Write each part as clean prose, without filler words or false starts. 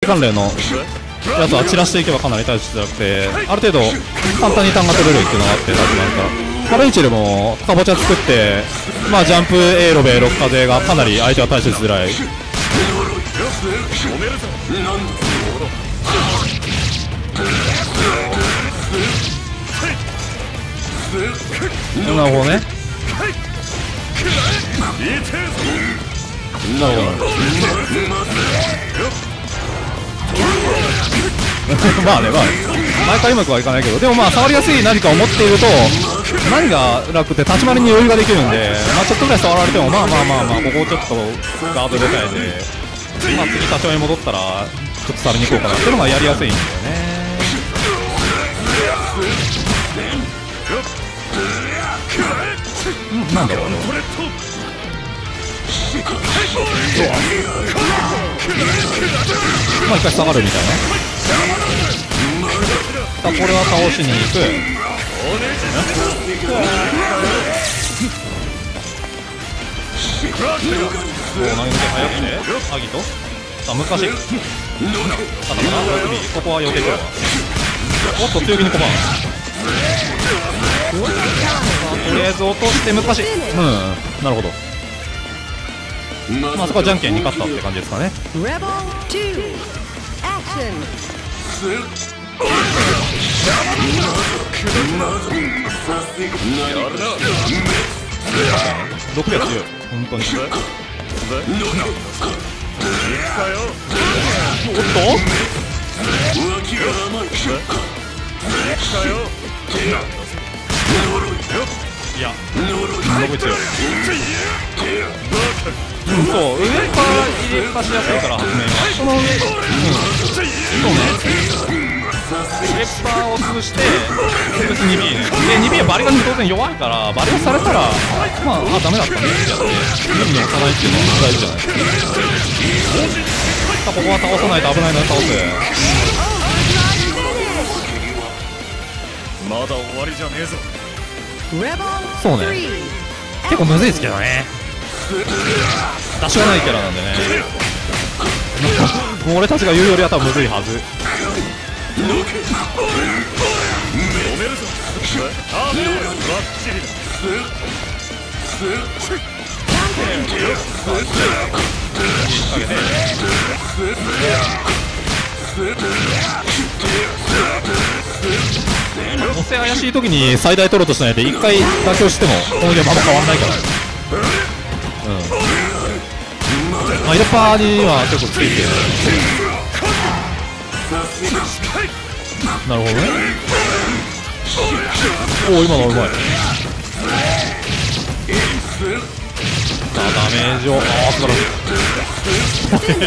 関連のやつは散らしていけばかなり対処しづらくて、ある程度簡単にターンが取れるっていうのがあって、多分なんかベンチでもかぼちゃ作って、まあ、ジャンプ A ロベ6風がかなり相手は対処しづらい。なるほどね。なるほどまあね、まあ毎回うまくはいかないけど、でもまあ触りやすい何かを持っていると何が楽って立ち回りに余裕ができるんで、まあちょっとぐらい触られてもまあここをちょっとガード入れたいで、まあ次立ち回りに戻ったらちょっと触りに行こうかなっていうのがやりやすいんだよね。なんだろうね。まあ一回下がるみたいな。さあこれは倒しに行く。投げ抜け早くてアギト。さあ昔カタカナラグビー、ここは避けてるわ。おっと強気にコバン。とりあえず落として昔、なるほど。まあそこはじゃんけんに勝ったって感じですかね。6秒強い本当に。おっといや、すごい強い。そう、上から入れかしやすいから発明がその上、そうね、スレッパーを潰して潰す 2B ね。で 2B はバリガンに当然弱いから、バリガンされたらまあダメだったねってやって無理に押さないっていうのは大事じゃないですか。さあここは倒さないと危ないので倒す。 まだ終わりじゃねえぞ。 そうね、結構むずいですけどね。出しがないキャラなんでねもう俺たちが言うよりは多分むずいはず。押せ怪しい時に最大取ろうとしないで1回妥協してもこのゲームあんま変わんないから。まあ、イレパーには結構ついてなるほどね。おお今のうまい。さあダメージを素晴らしい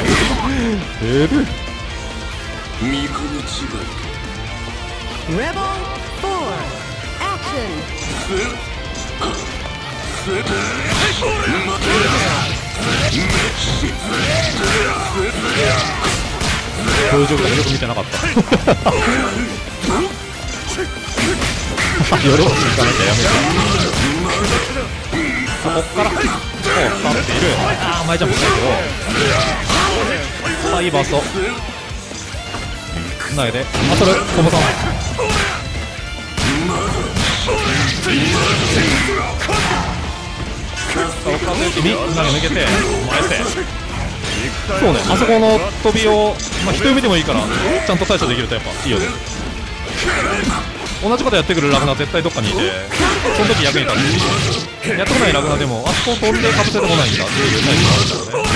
こういう状況でよく見てなかった夜を行かなきゃやめて。こっから立っている。前ジャンプしたけど、さあいいバースト投げてそれこぼさない。投げ抜けて前せ。そうね、あそこの飛びを、まあ、人読みでもいいからちゃんと対処できるとやっぱいいよね。同じことやってくるラグナ絶対どっかにいて、その時役に立つし、やってこないラグナでもあそこ飛んでかぶせてこないんだっていうタイプがある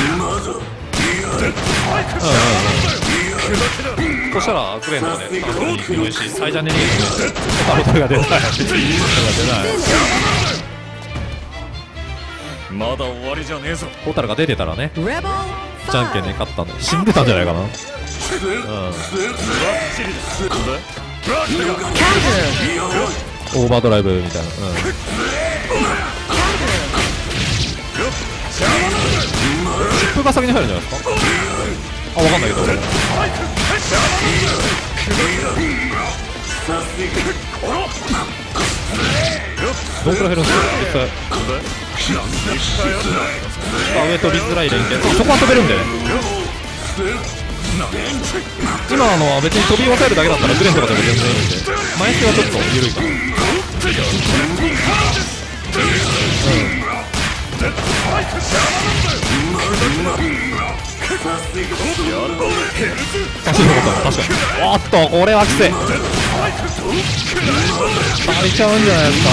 からね。そしたらクレーンとかでターンに広いし、最ジャンで逃げてね、タルトルが出ないまだ終わりじゃねえぞ。 ホタルが出てたらね、じゃんけんで勝ったんで死んでたんじゃないかな。オーバードライブみたいな。チップが先に入るんじゃないですか。あ、わかんないけど俺どんくらい減るんですか実際。上飛びづらい連携、そこは飛べるんでね。 今は別に飛び抑えるだけだったらグレンとかでも全然いいんで、前捨てはちょっと緩いかな。足のことは確かに。おっとこれはきつい。足りちゃうんじゃないですか。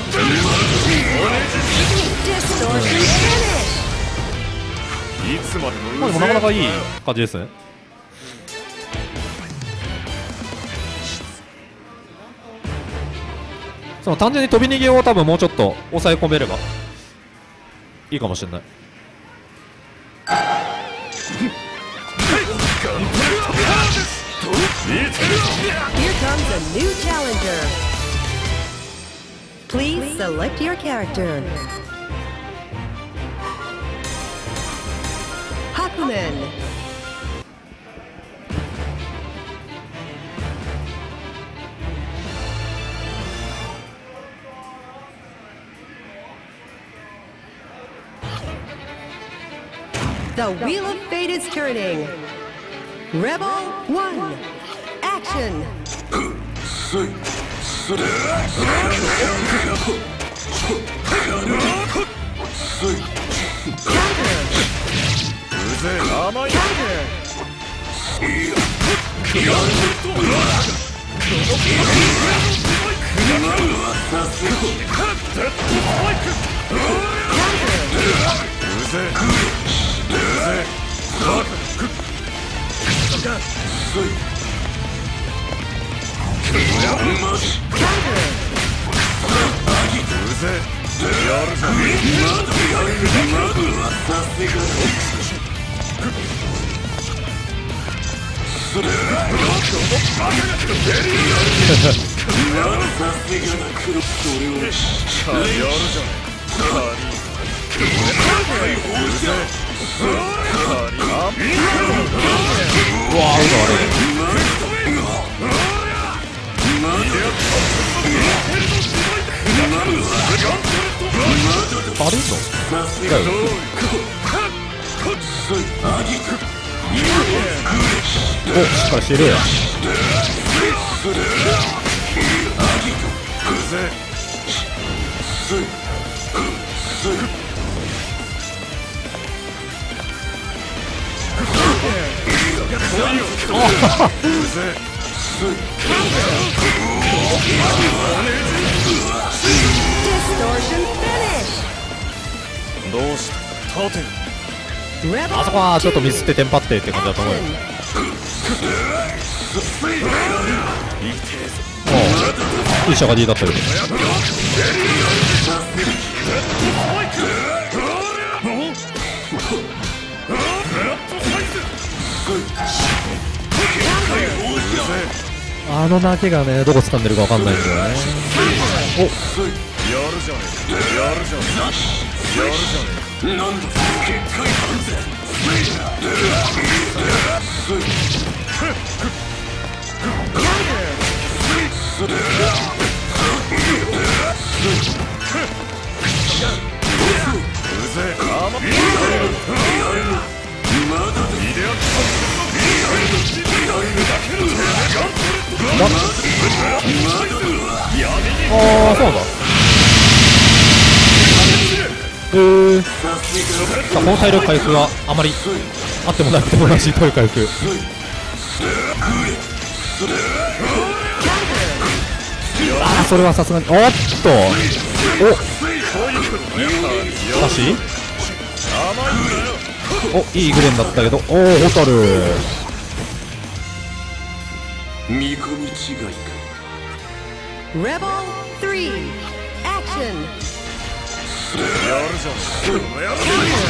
まあでもなかなかいい感じですね。その単純に飛び逃げを多分もうちょっと抑え込めればいいかもしれない。 Here comes a new challenger. Please select your character. Hakumen. The Wheel of Fate is turning. Rebel 1, action! お、しっかりしてる。あそこはちょっとミスってテンパってって感じだと思うよ。いいシャガディだったよ。あの投げがね、どこ掴んでるかわかんないんだよね。お、やるじゃねえ、やるじゃねえ、やるじゃねえ。なんだ結界完全。ああ、そうなんだ。さあ、この体力回復はあまりあってもなくてもらしい体力回復。ああ、それはさすがに。おっと、お、しかしお、いいグレンだったけど、おお、ホタル見込み違いか。 Rebel 3, action! やるじゃん。やるじ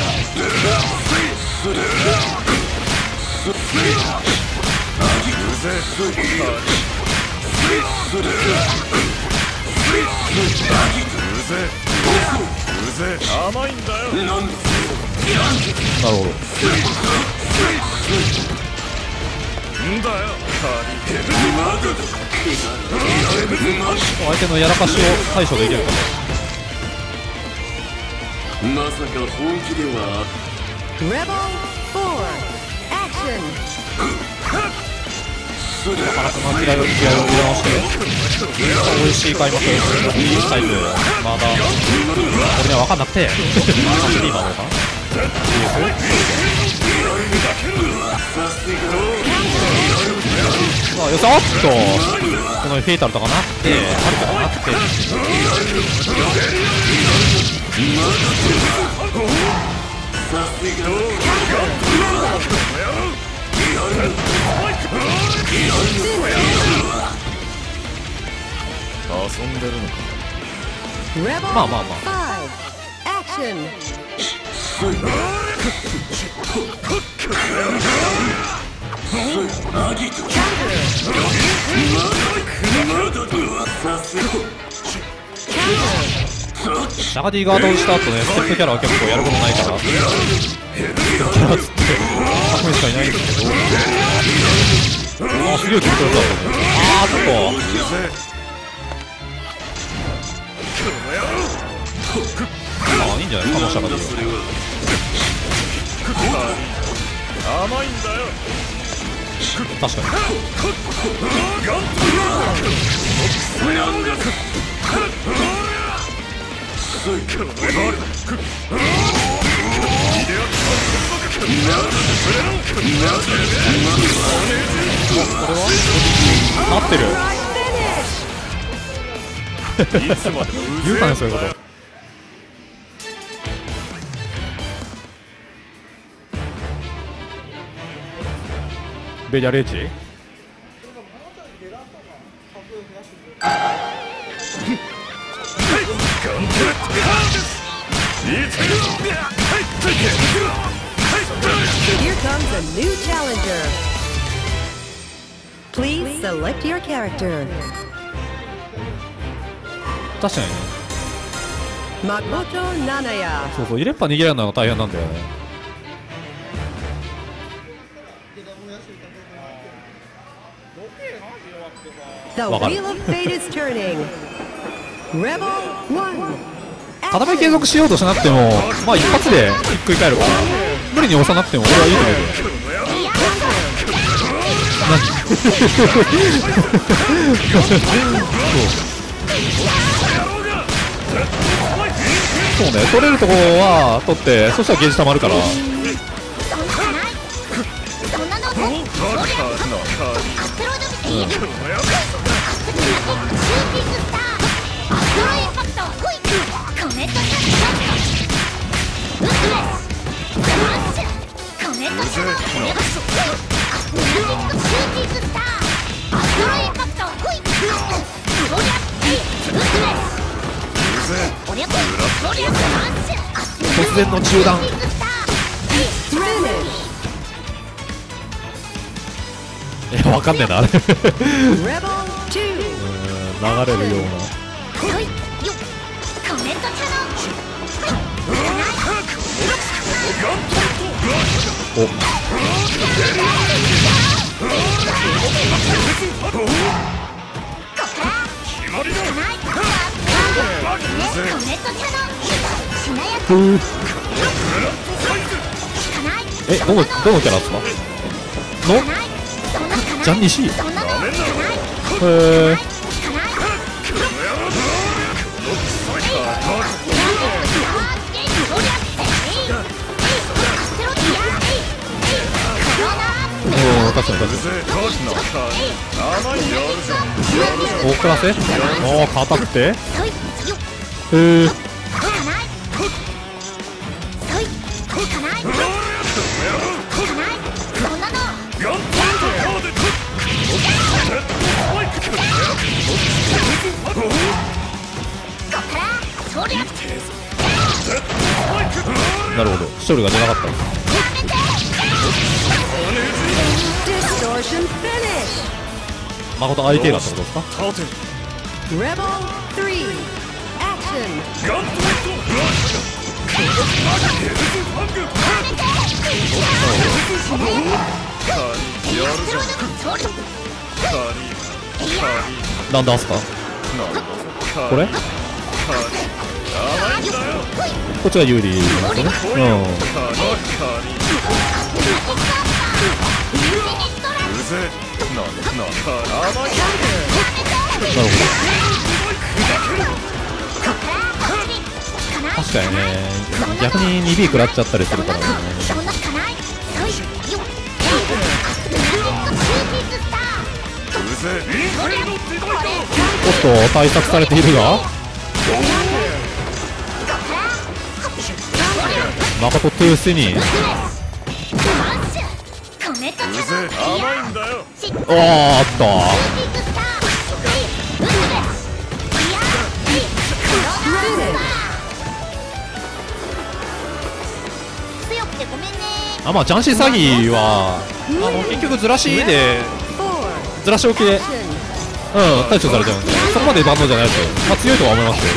ゃん。甘いんだよ。 なるほど。 んだよ。 相手のやらかしを対処できるかな。 まさか本気では。 Rebel 4, action! なかなか気合を入れ直して美味しい開幕いいサイズまだ俺には分かんなくてスリーマーかなさあよし、おっとこのフェイタルとかなってあるけどなって遊んでるのか。 Rebel まあまあま 5 Action. シャガディガードした後ねステップキャラは結構やることないからステップキャラっつって100名しかいないんですけどああすげえ気持ちよかったねああちょっとああいいんじゃないかもシャガディ甘いんだよ。 確かに合ってるいつまでも言うかねそういうことベリアレイチ Here comes a new challenger. Please select your character. 確かにね Makoto Nanaya. そうそう入れっぱ逃げられるのが大変なんだよね The wheel of fate is turning. Rebel 1. 戦い継続しようとしなくてもまあ一発でひっくり返るから無理に押さなくても俺はいいと思うそうね取れるとこは取ってそしたらゲージ溜まるから突然の中断わかんねえなあれ流れるようなおどのキャラですかのジャンニシーへえ確かに大クラセおお硬くてへえなるほど視聴率が出なかった誠 IK だったことですか Rebel 3 Action. なんだすかこれこっちが有利なんですねうぜ甘いなるほど。確かにね、逆に 2B 食らっちゃったりするからね。おっと対策されているが、誠トゥースに甘いんだよ。 おーっとまあジャンシー詐欺は結局ずらしでずらし置きで対処されちゃうんで、そこまで万能じゃないですよ。まあ強いとは思いますよ。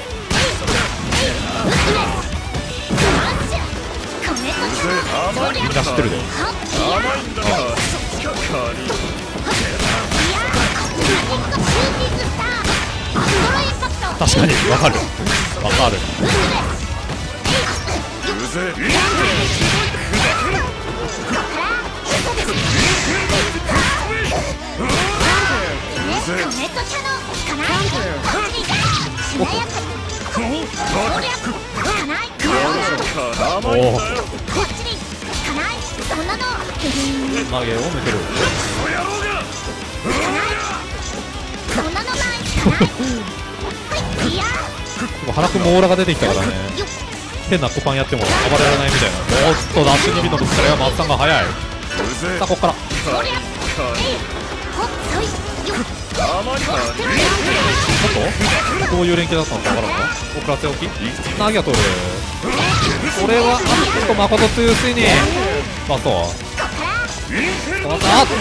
みんな知ってるで。確かにわかるわかる。おお投げを抜ける。原くんもオーラが出てきたからね、変なコパンやっても暴れられないみたいな。おっとダッシュ2ビのぶつかりは松さんが早い。さあここからどういう連携だったのか分からんか。遅らせ置き投げは取る。これは誠というついにまあそうあっ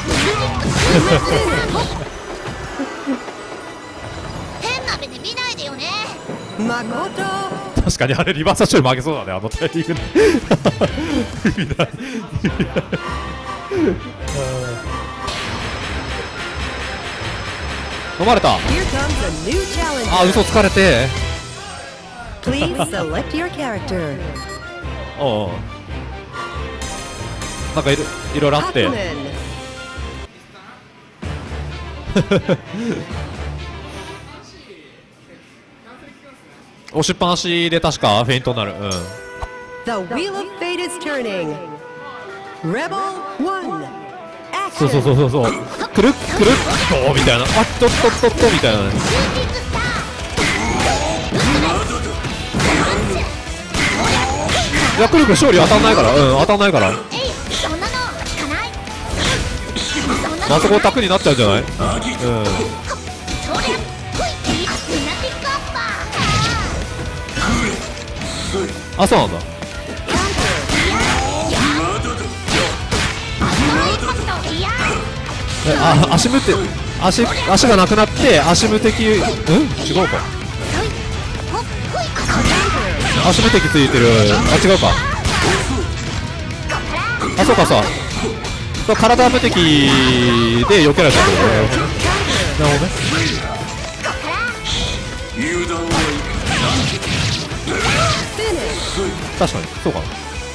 変な目で見ないでよね。 誠確かにあれリバーサル負けそうだね、あのタイミングで飲まれた。 Here comes a new challenger. あ、嘘つかれて。 Please select your character. おうなんかいろいろあって Hakumen. 押しっぱなしで確かフェイントになる。 The wheel of fate is turning. Rebel 1. そうそう Action. そうそうそう、くるっくるっとみたいな、あっとっとっとっとみたいなね。いやくるくる勝利当たんないから、当たんないから、あそこタクになっちゃうんじゃない。あ、そうなんだ。足無敵、足がなくなって足無敵、違うか、足無敵ついてる。違うか、そうかさ、体無敵で避けられたってこと。なるほどね。確かにそうかな。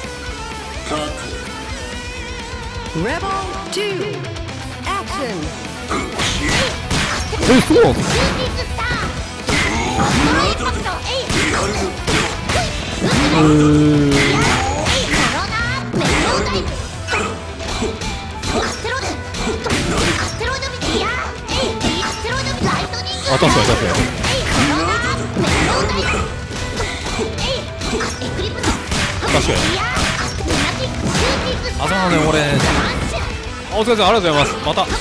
Rebel 2. Action. そうなんですか。あ、確かに確かに。確かに。あ、そうだね、俺。お疲れ様、ありがとうございます。また。あ、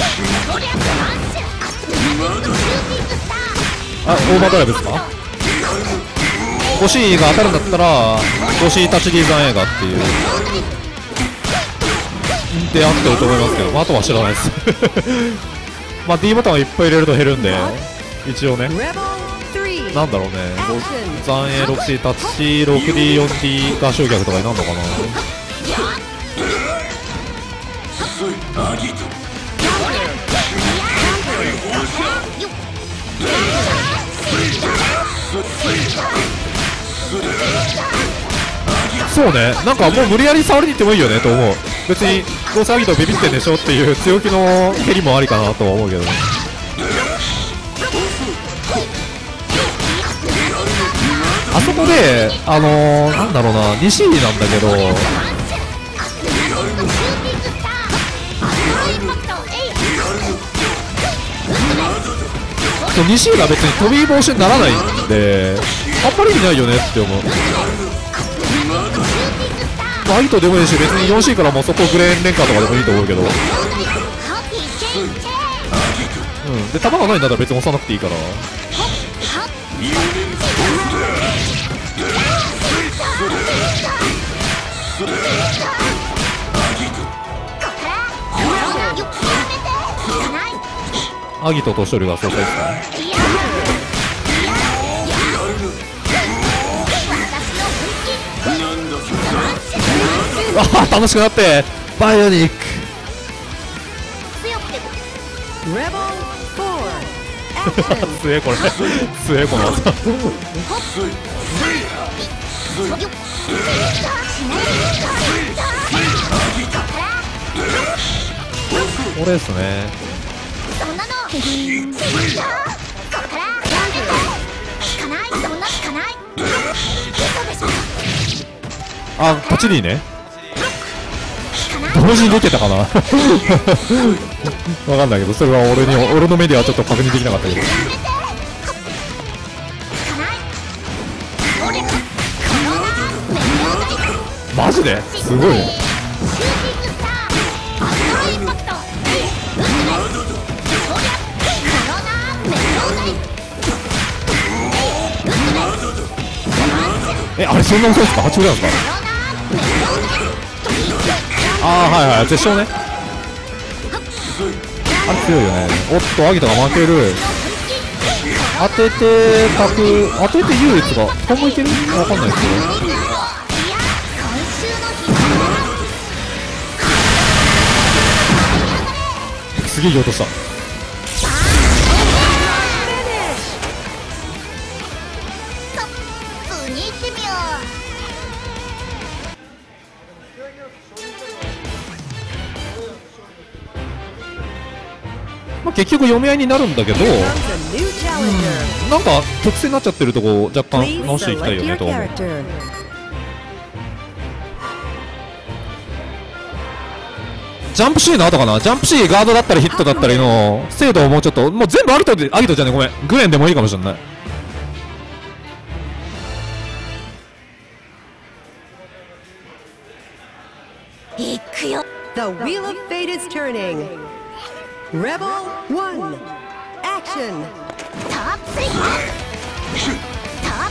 オーバードライブですか。5C が当たるんだったら 5C タッチリーザン映画っていうで合ってると思いますけど、まあ、あとは知らないですまあ D ボタンをいっぱい入れると減るんで、一応ね、 Rebel 3. なんだろうね、残影 6C タッチ 6D4D 合唱客とかになるのかな。 そうね、なんかもう無理やり触りに行ってもいいよねと思う。別にどうせアギトビビってんでしょっていう強気の蹴りもありかなとは思うけど、あそこでなんだろうな、西入なんだけど、西が別に飛び防止にならないんであんまり意味ないよねって思う。アギトでもいいし、別に 4C からもうそこグレーンレンカーとかでもいいと思うけど、で弾がないんだったら別に押さなくていいから。アギトと処理が正解ですね。ああ楽しくなってバイオニック。強えこれ強えこの技。これですね。あ、パチリーね。同時にできたかな。わかんないけど、それは俺の目ではちょっと確認できなかったけど。マジですごいね。あれそんな遅いですか？8ぐらいですか？ああはいはい、絶唱ね。あれ強いよね。おっとアギトが負ける。当てて角、当てて優劣がここもいける？わかんないですけど、すげえいい音した。まあ結局読み合いになるんだけど、なんか曲線になっちゃってるとこ若干直していきたいよねと思う。ジャンプ C の後かな。ジャンプ C ガードだったりヒットだったりの精度をもうちょっと、もう全部アギトじゃね、ごめん、グレンでもいいかもしれない。 いくよ。 The wheel of fate is turning. Rebel 1, action. Top 3. Top.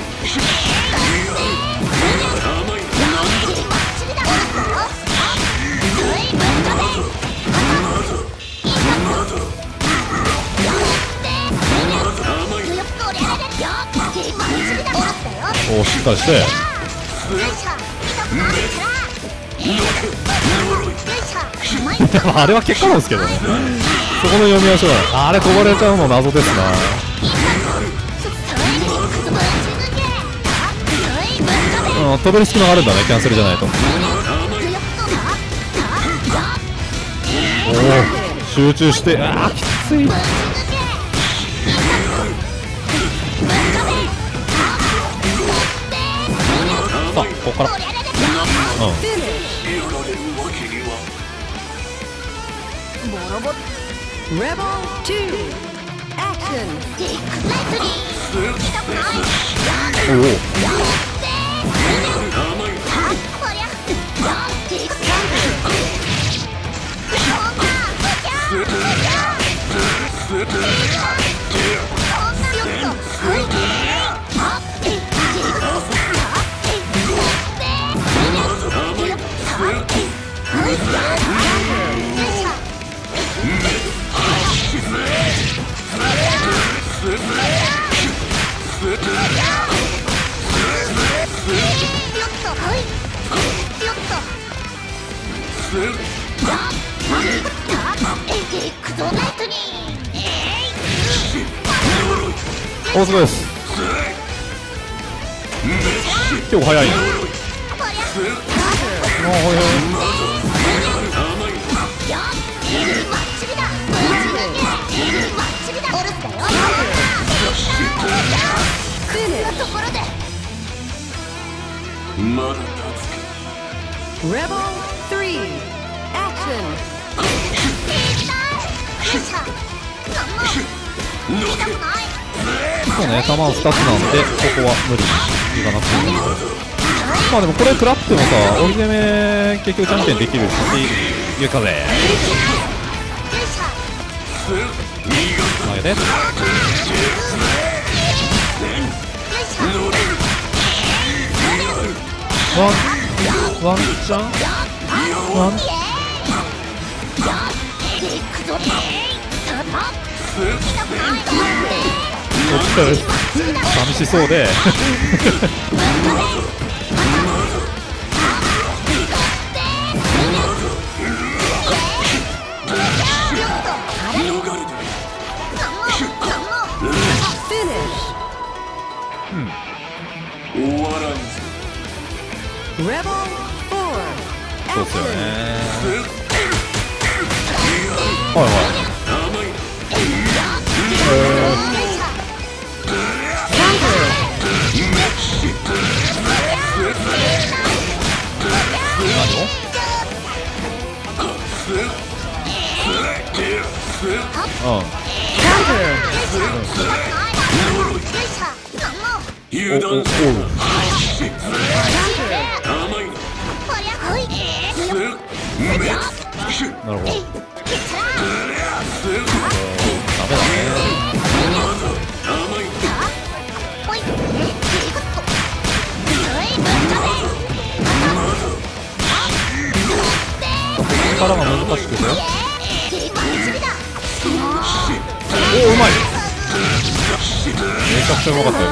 おお、しっかりして。あれは結果なんですけどね。そこの読みはしょうがない。あれこぼれちゃうの謎ですな。飛べる隙間があるんだね、キャンセルじゃないと。おお、集中して、あーきつい。さあここから、 Rebel 2, action. おお、おすごいです。結構早いね。 おおいおいまだ立 Rebel 3, action. そうね、弾は2つなんでここは無理にいかなくていいんだけど、まあでもこれ食らってもさ、折り攻め結局チャンピオンできるし、いうかぜ投げてワンチャンワン寂しそうで終わらんぞ Rebel 4, そうっすよ action. ね。はいはい油断しなるほど。ダメだね。力が難しくて。おお、うまい。めちゃくちゃうまかったよ。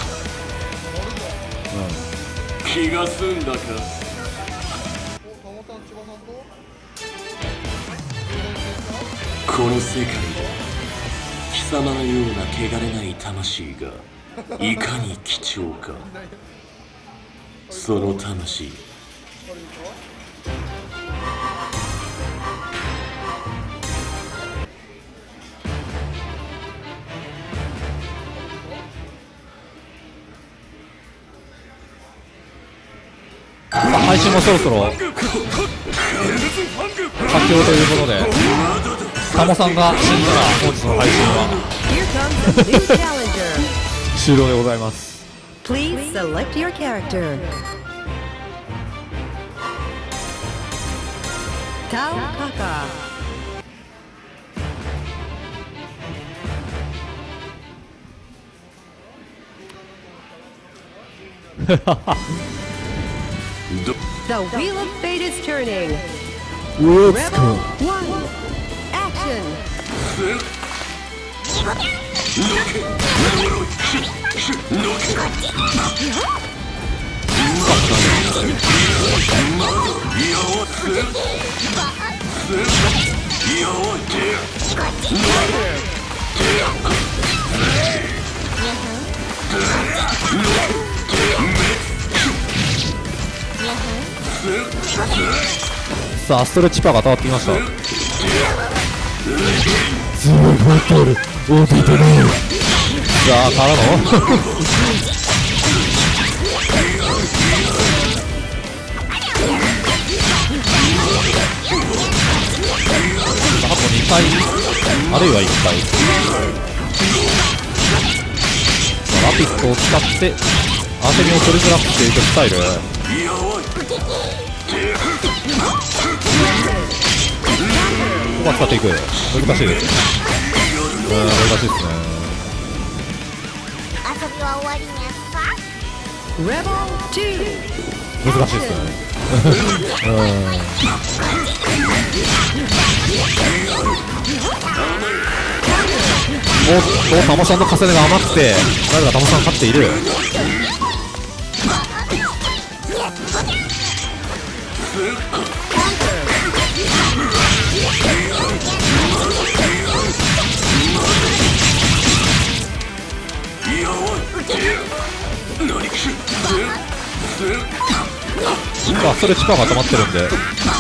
気が済んだかこの世界で貴様のような汚れない魂がいかに貴重かその魂配信もそろそろ佳境ということで、タモさんが死んだら本日の配信は Here comes a new challenger. 終了でございます。 Please select your character. Tao Kaka. The wheel of fate is turning. Rebel 1, action. さあストレッチパーが当たってきました。すごい取るお出てる。さあからのあと2回あるいは1回ラピットを使ってアセミを取りづらくしていくスタイル。ここは使っていく。難しいです。難しいですね。 遊びは終わりにゃっさ。 Rebel 2, 難しいですね。おっとタモさんの重ねが甘くて誰がタモさん勝っている。 ストレッチパワーが溜まってるんで